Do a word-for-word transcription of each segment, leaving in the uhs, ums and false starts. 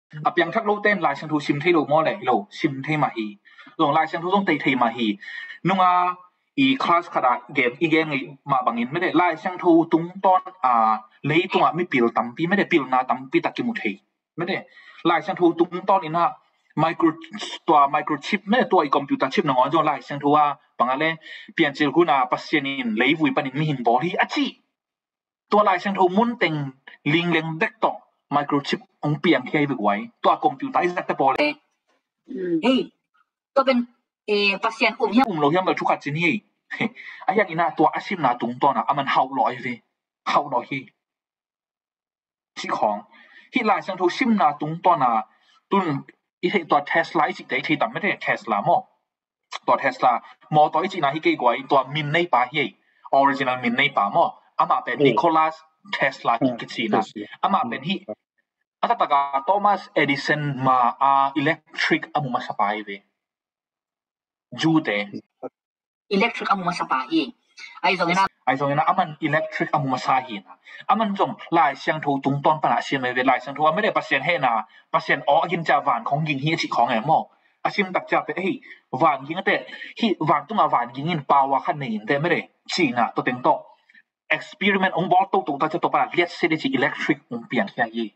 à biang thắc lâu tên lại sang thu sim thay đồ mò lệ lâu sim thay mà hi rồi lại sang thu trong tây thay mà hi nung à i class khada game i game ngi ma bangin me de lai sang thu tung ton a lei tung a mi pil tam pi me de pil na tam pi takimu thei me de lai sang thu tung ton ina micro ตัว microchip ไม่ตัว computer chip นงอนจงไล่เสียงทัวปังอะไรเปลี่ยนเจลกุนาปัสเซียนินเลยวุยปันินมีหินบอที่อจิตัวไล่เสียงทัวมุนเต็งลิงเลงเด็กต่อ microchip องเปลี่ยนแค่ไว้ตัวคอมพิวเตอร์สักแต่บอเลยเฮ้ยตัวเป็นเอปัสเซียนอุ้มเหี้ยอุ้มเราเหี้ยมันทุกขัดจีนี่ไอ้ยังอีน่าตัวอาชีพนาตุงตอนน่ะมันเฮาลอยเว้เฮาลอยที่ที่ของที่ไล่เสียงทัวชิมนาตุงตอนน่ะตุนอีที่ตัวเทสลาอีกที่ที่ทำไม่ได้เทสลาโมตัวเทสลาโมตัวอีกนะที่เกี่ยวกับตัวมินในป่าเฮยออริจินัลมินในป่าโมอามาเป็นนิโคลัสเทสลาที่กิจนะอามาเป็นที่อาตตากาโทมัสเอดิสันมาอาอิเล็กทริกอามุมาสปายเวจูเตอิเล็กทริกอามุมาสปายไอ้ตรงนี้นะไอ้ตรงนี้นะอามันอิเล็กทริกอามุมาสาหินะอามันจงลายเสียงทูตุงต้นปนาเสียงไม่เวลายเสียงทูไม่ได้ปัสเซียนเฮนาปัสเซียนอ๋อกินจ่าหวานของยิงเฮียชิของแอมโมอาชิมตักจ่าไปเฮ้ยหวานยิงแต่ฮีหวานตุ้งอาหวานยิงอินปาวาขันเนินแต่ไม่ได้ชีน่ะตัวเต็งโต experiment องบอลตุกตุกตาจะตัวปนาเลียดเซเดจิอิเล็กทริกองเปลี่ยนแค่ยี่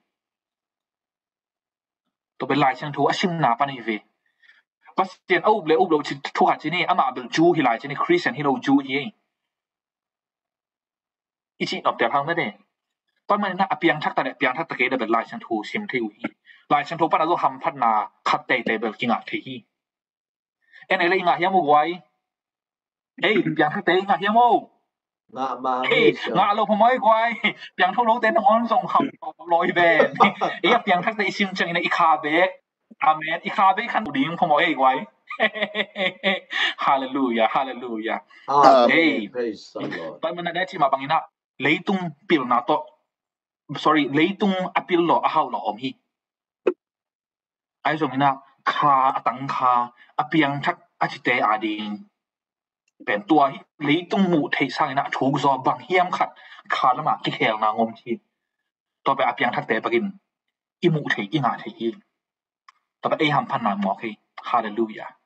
ตัวเป็นลายเสียงทูอาชิมนาปานเวปัสเซียนเอาเลยเอาเลยทุกขัดที่นี่อามาเบลจูฮิลายที่นี่คริสเตียนฮิโรจูเฮอีจีนอบเดียพังไม่ได้ตอนมันน่ะเปียงทักแต่เปียงทักตะเกียบเป็นลายชันทูซิมที่วีลายชันทูปนเราทำพัฒนาคัดเตะเตะแบบกิงอ่ะที่เอ็นเอเลยงะยังมูไว้เอ้ยเปียงทักเตะงะยังมูงะมาเอ้ยงะเราพมอยไว้เปียงทุโรเตะน้องส่งคำลอยแบบเอ้ยเปียงทักเตะซิมจังในอีคาเบกอาเมนอีคาเบกขันดิ้งพมอยไว้ฮาเลลูยาฮาเลลูยาเอ้ยตอนมันน่ะได้ที่มาบางอินะเลยตุงปิลนาโต sorry เลยตุงอปิลโลอาฮาวโลอมฮีไอ้ตรงนี้นะคาตังคาอเปียงทักอาจิเตอาดิงเป็นตัวเลยตุงหมู่เทสังนะถูกซอบางเฮียมขัดคาละมากิเคลนางงมทีต่อไปอเปียงทักเตปกินอิหมู่เทอิงาเทฮีต่อไปเอหัมพันนามอกฮีฮาเลลูยา